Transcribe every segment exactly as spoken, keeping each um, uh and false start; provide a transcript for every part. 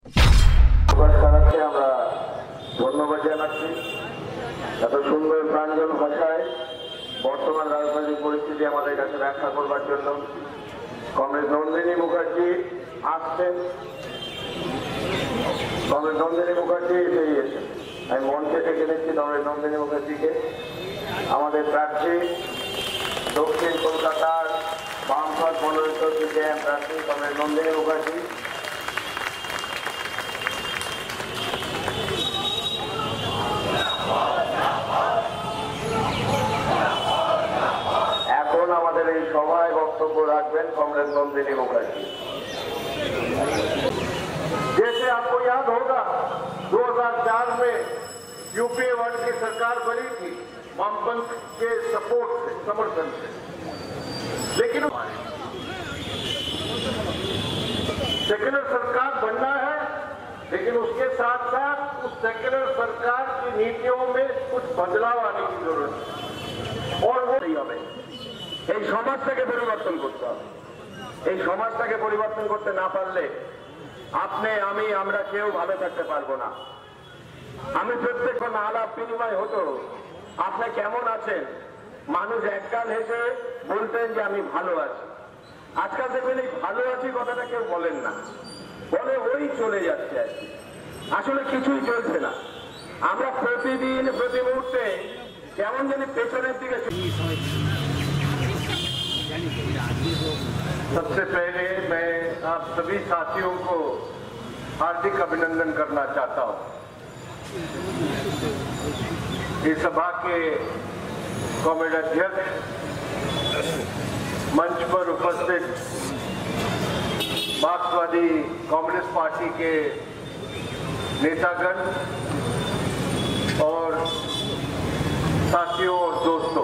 প্রকাশ করাচ্ছে আমরা ধন্যবাদ জানাচ্ছি এত সুন্দর প্রাঞ্জল ভাষায় বর্তমান রাজনৈতিক পরিস্থিতি আমাদের কাছে ব্যাখ্যা করবার জন্য। কমরেড নন্দিনী মুখার্জি আসছেন, কমরেড নন্দিনী মুখার্জি এসে গিয়েছেন। আমি মঞ্চে ডেকে নিচ্ছি কমরেড নন্দিনী মুখার্জিকে। আমাদের প্রার্থী দক্ষিণ কলকাতার বামফ্রন্ট মনোনীত সিপিআইএম প্রার্থী কমরেড নন্দিনী মুখার্জি। এখন আমাদের এই সভায় বক্তব্য রাখবেন কমরেড नंदिनी मुखर्जी। जैसे आपको याद होगा दो हज़ार चार में यूपीए वन की सरकार बनी थी वामपंथ के सपोर्ट से, समर्थन से, लेकिन सेक्युलर सरकार बनना है, लेकिन उसके साथ साथ उस सेक्युलर सरकार की नीतियों में कुछ बदलाव आने की जरूरत है और वो नहीं हमें এই সমাজটাকে পরিবর্তন করতে হবে। এই সমাজটাকে পরিবর্তন করতে না পারলে আপনি আমি আমরা কেউ ভালো থাকতে পারবো না। আমি প্রত্যেকক্ষণ আলাপ বিনিময় হতো আপনি কেমন আছেন, মানুষ একগাল হেসে বলতেন যে আমি ভালো আছি। আজকাল দেখবেন এই ভালো আছি কথাটা কেউ বলেন না, বলে ওই চলে যাচ্ছে আর কি। আসলে কিছুই চলছে না। আমরা প্রতিদিন প্রতি মুহূর্তে কেমন জানি পেছনের দিকে। सबसे पहले मैं आप सभी साथियों को हार्दिक अभिनंदन करना चाहता हूं। इस सभा के कॉमेडी अध्यक्ष, मंच पर उपस्थित मार्क्सवादी कम्युनिस्ट पार्टी के नेतागण और साथियों और दोस्तों,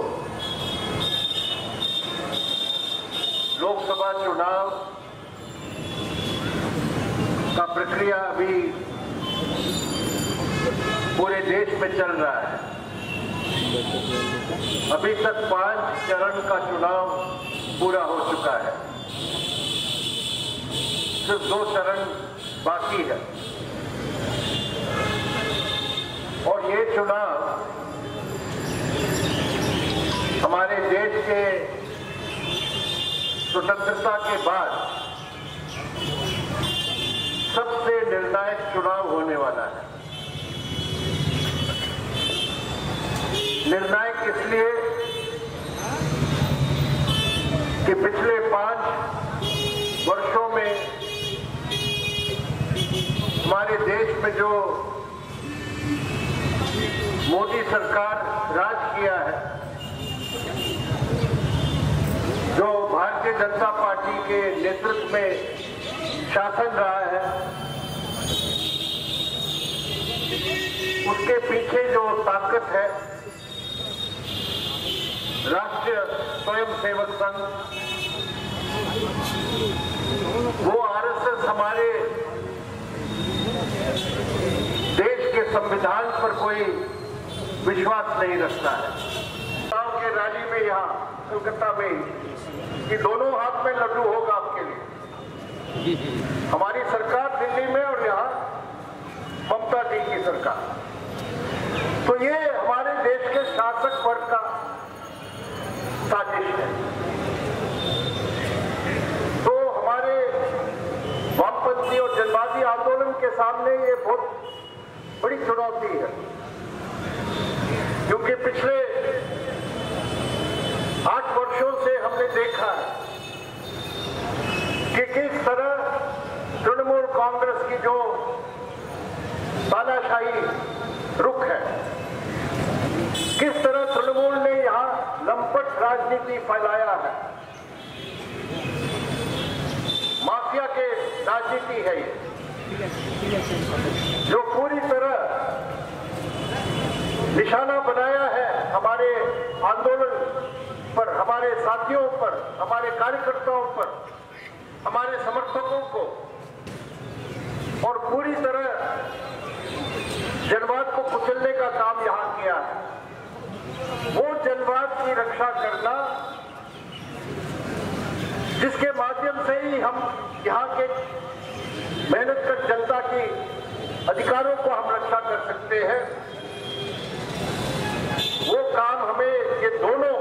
लोकसभा चुनाव का प्रक्रिया अभी पूरे देश में चल रहा है। अभी तक पांच चरण का चुनाव पूरा हो चुका है, सिर्फ दो चरण बाकी है और ये चुनाव हमारे देश के स्वतंत्रता के बाद सबसे निर्णायक चुनाव होने वाला है। निर्णायक इसलिए कि पिछले पांच वर्षों में हमारे देश में जो मोदी सरकार राज किया है, जो भारतीय जनता पार्टी के नेतृत्व में शासन रहा है, उसके पीछे जो ताकत है राष्ट्रीय स्वयंसेवक संघ, वो आरएसएस हमारे देश के संविधान पर कोई विश्वास नहीं रखता है। गांव के रैली में यहाँ कलकत्ता में कि दोनों हाथ में लड्डू होगा आपके लिए। हमारी सरकार दिल्ली में और यहाँ ममता जी की सरकार। तो ये हमारे देश के शासक वर्ग का साजिश है। तो हमारे वामपंथी और जनवादी आंदोलन के सामने ये बहुत बड़ी चुनौती है, क्योंकि पिछले आठ वर्षों से हमने देखा है कि किस तरह तृणमूल कांग्रेस की जो तानाशाही रुख है, किस तरह तृणमूल ने यहाँ लंपट राजनीति फैलाया है। माफिया के राजनीति है ये, जो पूरी तरह निशाना बनाया है हमारे आंदोलन पर, हमारे साथियों पर, हमारे कार्यकर्ताओं पर, हमारे समर्थकों को, और पूरी तरह जनवाद को कुचलने का काम यहां किया है। वो जनवाद की रक्षा करना जिसके माध्यम से ही हम यहाँ के मेहनत कर जनता जनता के अधिकारों को हम रक्षा कर सकते हैं, वो काम हमें ये दोनों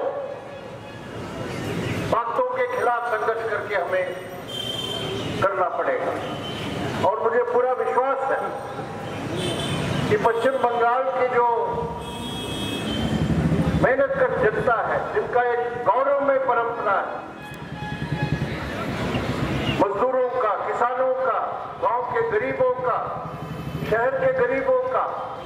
बातों के खिलाफ संघर्ष करके हमें करना पड़ेगा। और मुझे पूरा विश्वास है कि पश्चिम बंगाल की जो मेहनत कर जनता है, जिनका एक गौरवमय परंपरा है, मजदूरों का, किसानों का, गांव के गरीबों का, शहर के गरीबों का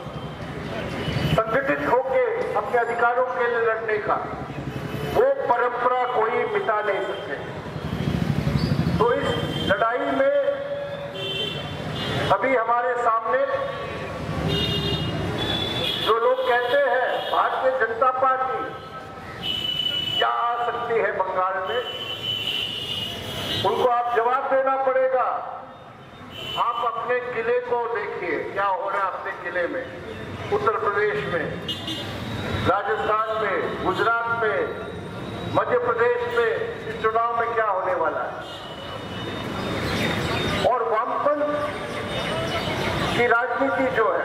संगठित होके अपने अधिकारों के लिए लड़ने का, वो परंपरा कोई मिटा नहीं सकते। तो इस लड़ाई में अभी हमारे सामने जो लोग कहते हैं भारतीय जनता पार्टी क्या आ सकती है बंगाल में, उनको आप जवाब देना पड़ेगा। आप अपने किले को देखिए, क्या हो रहा है अपने किले में, उत्तर प्रदेश में, राजस्थान में, गुजरात में, मध्य प्रदेश में इस चुनाव में क्या होने वाला है। और वामपंथ की राजनीति जो है